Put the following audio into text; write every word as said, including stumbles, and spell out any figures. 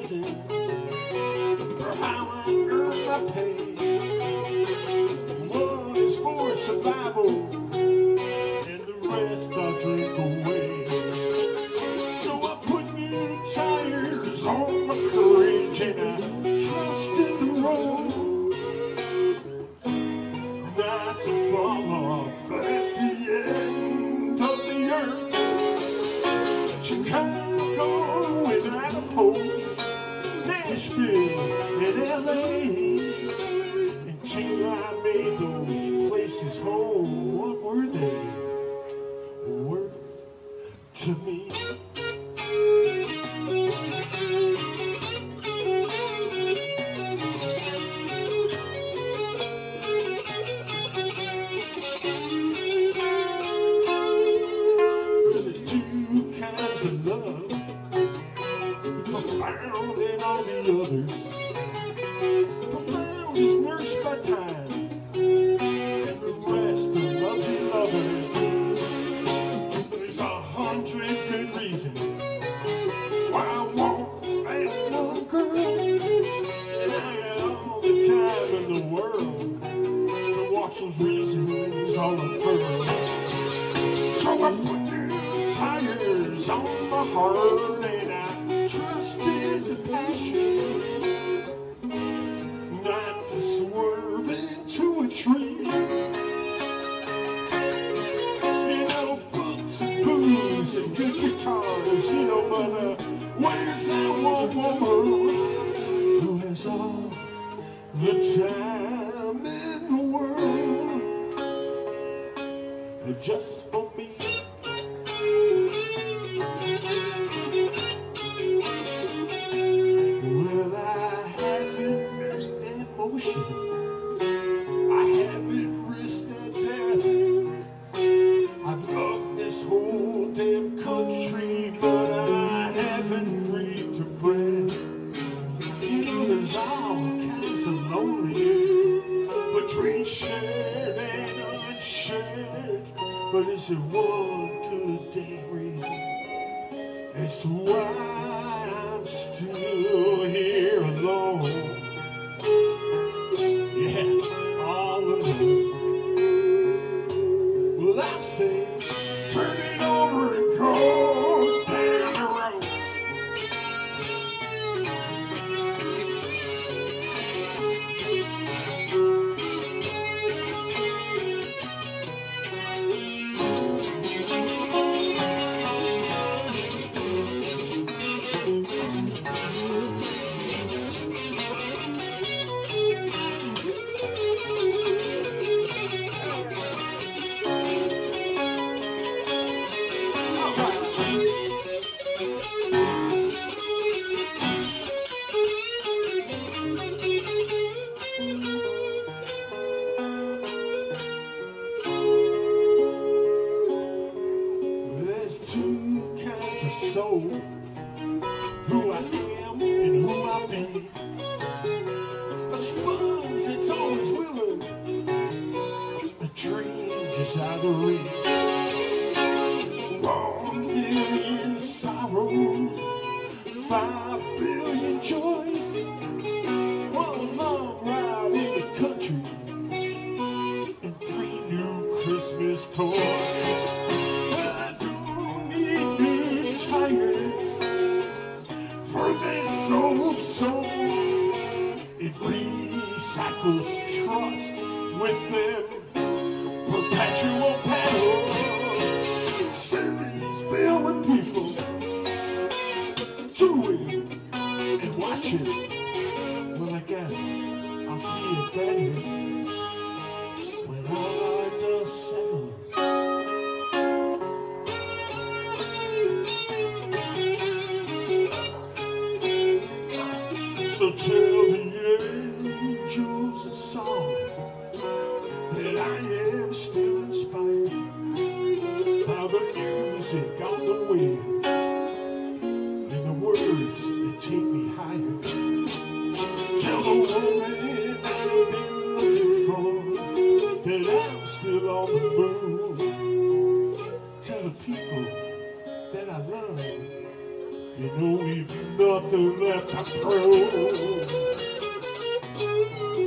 reasons for how I earn my pay. One is for survival, and the rest I drink away. So I put new tires on my courage, and I trusted the road not to fall off at the end of the earth. Chicago and Idaho, Nashville and L A, until I made those places home. What were they worth to me? There's two kinds of love, profound and all the others. Profound is nursed by time, and the rest are lovely lovers. There's a hundred good reasons why I want that one girl, and I got all the time in the world to watch those reasons all unfurl. So I put new tires on my heart, and I trusted the passion not to swerve into a tree. You know, books and booze and good guitars, you know, but uh, where's that one woman who has all the time in the world just for me? Well, I haven't made that motion, I haven't risked that death. I've loved this whole damn country, but I haven't breathed a breath. You know, there's all kinds of lonely between shared and unshared, but it's a one good damn reason as to why I'm still here alone. Yeah, all alone. Well, I say, turn it over and go down the road. Two kinds of soul, who I am and who I be. A sponge that's always willing, a dream just out of reach. One million sorrows, five billion joys, one long ride in the country, and three new Christmas toys. Tires for this old soul, it recycles trust with them perpetual pedals. Cities filled with people chewing and watching. Well, I guess I'll see it better when all our dust settles. So tell the angels a song that I am still inspired by the music on the wind and the words that take me higher. Tell the woman I've been looking for that I'm still on the move. Tell the people that I love, you know we've nothing nothing left to prove.